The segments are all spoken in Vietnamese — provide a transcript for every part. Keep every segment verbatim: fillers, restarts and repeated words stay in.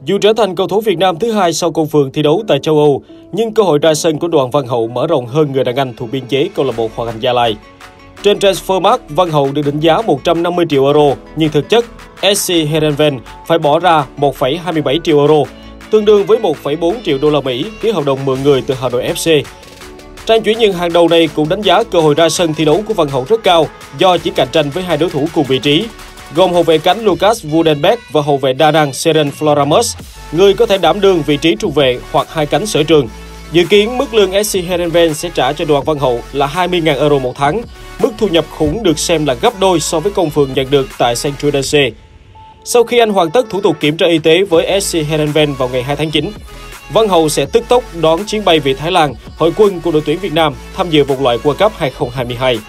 Dù trở thành cầu thủ Việt Nam thứ hai sau Công Phượng thi đấu tại châu Âu, nhưng cơ hội ra sân của Đoàn Văn Hậu mở rộng hơn người đàn anh thuộc biên chế câu lạc bộ Hoàng Anh Gia Lai. Trên Transfermarkt, Văn Hậu được định giá một trăm năm mươi triệu euro, nhưng thực chất ét xê Heerenveen phải bỏ ra một phẩy hai mươi bảy triệu euro, tương đương với một phẩy bốn triệu đô la Mỹ ký hợp đồng mượn người từ Hà Nội ép xê. Trang chuyển nhượng hàng đầu này cũng đánh giá cơ hội ra sân thi đấu của Văn Hậu rất cao do chỉ cạnh tranh với hai đối thủ cùng vị trí, gồm hậu vệ cánh Lucas Woodenberg và hậu vệ đa năng Seren Floramus, người có thể đảm đương vị trí trung vệ hoặc hai cánh sở trường. Dự kiến mức lương ét xê Heerenveen sẽ trả cho Đoàn Văn Hậu là hai mươi nghìn euro một tháng, mức thu nhập khủng được xem là gấp đôi so với Công Phượng nhận được tại Saint-Tropez. Sau khi anh hoàn tất thủ tục kiểm tra y tế với ét xê Heerenveen vào ngày hai tháng chín, Văn Hậu sẽ tức tốc đón chuyến bay về Thái Lan, hội quân của đội tuyển Việt Nam tham dự vòng loại World Cup hai không hai hai.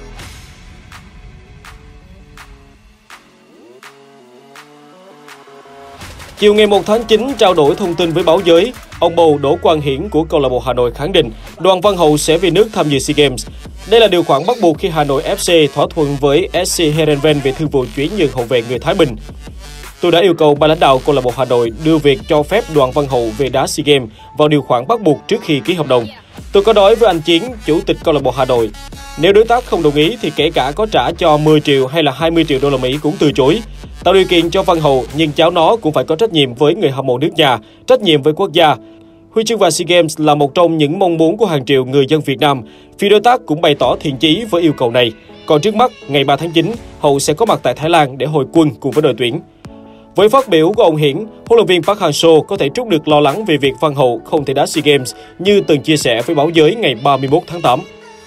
Chiều ngày một tháng chín, trao đổi thông tin với báo giới, ông bầu Đỗ Quang Hiển của câu lạc bộ Hà Nội khẳng định Đoàn Văn Hậu sẽ về nước tham dự SEA Games. Đây là điều khoản bắt buộc khi Hà Nội ép xê thỏa thuận với ét xê Heerenveen về thương vụ chuyển nhượng hậu vệ người Thái Bình. Tôi đã yêu cầu ban lãnh đạo câu lạc bộ Hà Nội đưa việc cho phép Đoàn Văn Hậu về đá SEA Games vào điều khoản bắt buộc trước khi ký hợp đồng. Tôi có nói với anh Chiến, chủ tịch câu lạc bộ Hà Nội, nếu đối tác không đồng ý thì kể cả có trả cho mười triệu hay là hai mươi triệu đô la Mỹ cũng từ chối. Tạo điều kiện cho Văn Hậu, nhưng cháu nó cũng phải có trách nhiệm với người hâm mộ nước nhà, trách nhiệm với quốc gia. Huy chương vàng SEA Games là một trong những mong muốn của hàng triệu người dân Việt Nam. Phía đối tác cũng bày tỏ thiện chí với yêu cầu này. Còn trước mắt, ngày ba tháng chín, Hậu sẽ có mặt tại Thái Lan để hội quân cùng với đội tuyển. Với phát biểu của ông Hiển, huấn luyện viên Park Hang-seo có thể trút được lo lắng về việc Văn Hậu không thể đá SEA Games như từng chia sẻ với báo giới ngày ba mươi mốt tháng tám.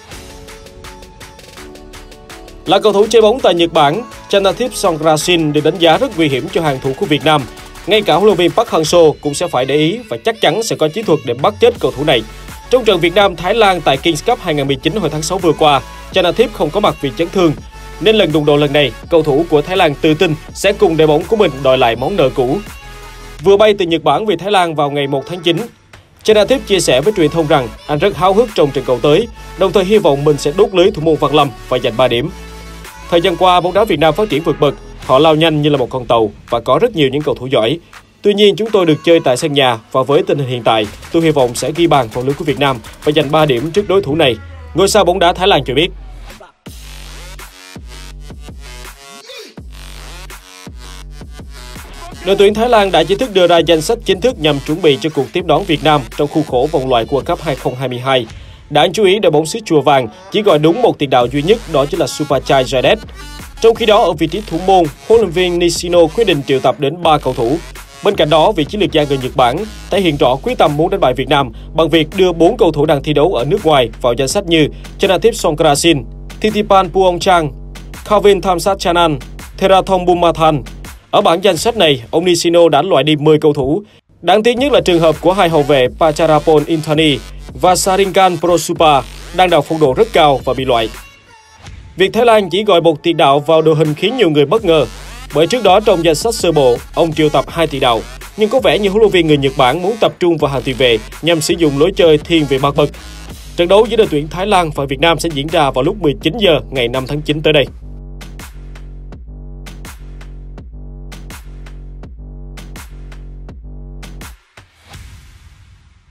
Là cầu thủ chơi bóng tại Nhật Bản, Chanathip Songkrasin được đánh giá rất nguy hiểm cho hàng thủ của Việt Nam. Ngay cả huấn luyện viên Park Hang-seo cũng sẽ phải để ý và chắc chắn sẽ có chiến thuật để bắt chết cầu thủ này. Trong trận Việt Nam-Thái Lan tại Kings Cup hai không một chín hồi tháng sáu vừa qua, Chanathip không có mặt vì chấn thương. Nên lần đụng độ lần này, cầu thủ của Thái Lan tự tin sẽ cùng đội bóng của mình đòi lại món nợ cũ. Vừa bay từ Nhật Bản về Thái Lan vào ngày một tháng chín, Chanathip chia sẻ với truyền thông rằng anh rất háo hức trong trận cầu tới, đồng thời hy vọng mình sẽ đốt lưới thủ môn Văn Lâm và giành ba điểm. Thời gian qua, bóng đá Việt Nam phát triển vượt bậc, họ lao nhanh như là một con tàu và có rất nhiều những cầu thủ giỏi. Tuy nhiên, chúng tôi được chơi tại sân nhà và với tình hình hiện tại, tôi hy vọng sẽ ghi bàn vào lưới của Việt Nam và giành ba điểm trước đối thủ này. Ngôi sao bóng đá Thái Lan cho biết. Đội tuyển Thái Lan đã chính thức đưa ra danh sách chính thức nhằm chuẩn bị cho cuộc tiếp đón Việt Nam trong khuôn khổ vòng loại World Cup hai không hai hai. Đáng chú ý, đội bóng xứ Chùa Vàng chỉ gọi đúng một tiền đạo duy nhất, đó chính là Supachai Jadet. Trong khi đó, ở vị trí thủ môn, huấn luyện viên Nishino quyết định triệu tập đến ba cầu thủ. Bên cạnh đó, vị chiến lược gia người Nhật Bản thể hiện rõ quyết tâm muốn đánh bại Việt Nam bằng việc đưa bốn cầu thủ đang thi đấu ở nước ngoài vào danh sách như Chanathip Songkrasin, Thitipan Puongchang, Kavin Thamsatchanan, Therathong Bumathan. Ở bảng danh sách này, ông Nishino đã loại đi mười cầu thủ. Đáng tiếc nhất là trường hợp của hai hậu vệ Pacharapon Inthani và Sarinkan Prosupa đang đạt phong độ rất cao và bị loại. Việc Thái Lan chỉ gọi một tiền đạo vào đội hình khiến nhiều người bất ngờ, bởi trước đó trong danh sách sơ bộ, ông triệu tập hai tiền đạo, nhưng có vẻ như huấn luyện viên người Nhật Bản muốn tập trung vào hàng tiền vệ nhằm sử dụng lối chơi thiên về mặt bậc. Trận đấu giữa đội tuyển Thái Lan và Việt Nam sẽ diễn ra vào lúc mười chín giờ ngày năm tháng chín tới đây.